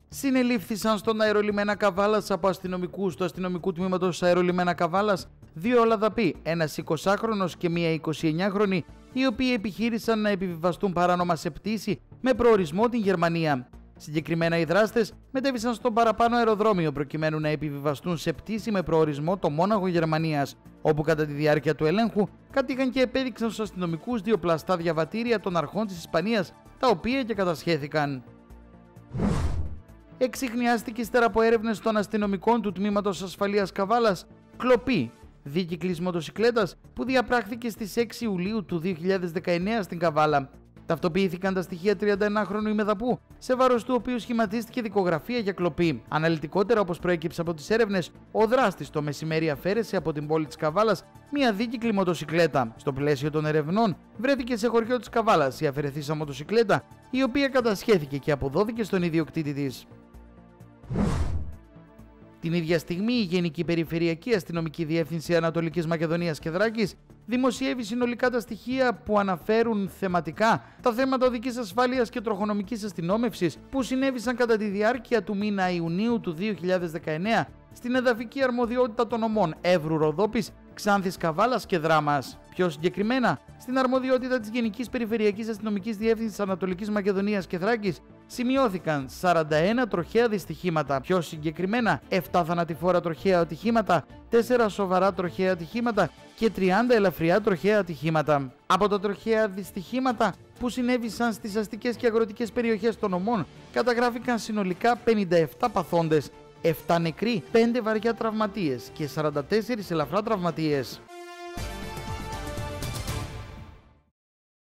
Συνελήφθησαν στον αερολιμένα Καβάλας από αστυνομικούς του αστυνομικού τμήματος αερολιμένα Καβάλας δύο Ολλανδαποί, ένας 20χρονος και μία 29χρονη, οι οποίοι επιχείρησαν να επιβιβαστούν παράνομα σε πτήση με προορισμό την Γερμανία. Συγκεκριμένα οι δράστες μετέβησαν στο παραπάνω αεροδρόμιο προκειμένου να επιβιβαστούν σε πτήση με προορισμό το Μόναχο Γερμανίας, όπου κατά τη διάρκεια του ελέγχου κατήγαν και επέδειξαν στους αστυνομικούς δύο πλαστά διαβατήρια των αρχών της Ισπανίας, τα οποία και κατασχέθηκαν. Εξιχνιάστηκε ύστερα από έρευνες των αστυνομικών του Τμήματος Ασφαλείας Καβάλας κλοπή δίκυκλης μοτοσικλέτας που διαπράχθηκε στις 6 Ιουλίου του 2019 στην Καβάλα. Ταυτοποιήθηκαν τα στοιχεία 31χρονου ημεδαπού, σε βάρος του οποίου σχηματίστηκε δικογραφία για κλοπή. Αναλυτικότερα, όπως προέκυψε από τις έρευνες, ο δράστης το μεσημέρι αφαίρεσε από την πόλη της Καβάλας μια δίκυκλη μοτοσικλέτα. Στο πλαίσιο των ερευνών, βρέθηκε σε χωριό της Καβάλας η αφαιρεθήσα μοτοσικλέτα, η οποία κατασχέθηκε και αποδόθηκε στον ιδιοκτήτη της. Την ίδια στιγμή, η Γενική Περιφερειακή Αστυνομική Διεύθυνση Ανατολικής Μακεδονίας και Θράκης δημοσιεύει συνολικά τα στοιχεία που αναφέρουν θεματικά τα θέματα οδικής ασφάλειας και τροχονομικής αστυνόμευσης που συνέβησαν κατά τη διάρκεια του μήνα Ιουνίου του 2019 στην εδαφική αρμοδιότητα των νομών Εύρου Ροδόπης, Ξάνθης Καβάλας και Δράμας. Πιο συγκεκριμένα, στην αρμοδιότητα της Γενικής Περιφερειακής Αστυνομικής Διεύθυνσης Ανατολικής Μακεδονίας και Θράκης σημειώθηκαν 41 τροχαία δυστυχήματα, πιο συγκεκριμένα 7 θανατηφόρα τροχαία ατυχήματα, 4 σοβαρά τροχαία ατυχήματα και 30 ελαφριά τροχαία ατυχήματα. Από τα τροχαία δυστυχήματα που συνέβησαν στις αστικές και αγροτικές περιοχές των νομών καταγράφηκαν συνολικά 57 παθόντες, 7 νεκροί, 5 βαριά τραυματίες και 44 ελαφρά τραυματίες.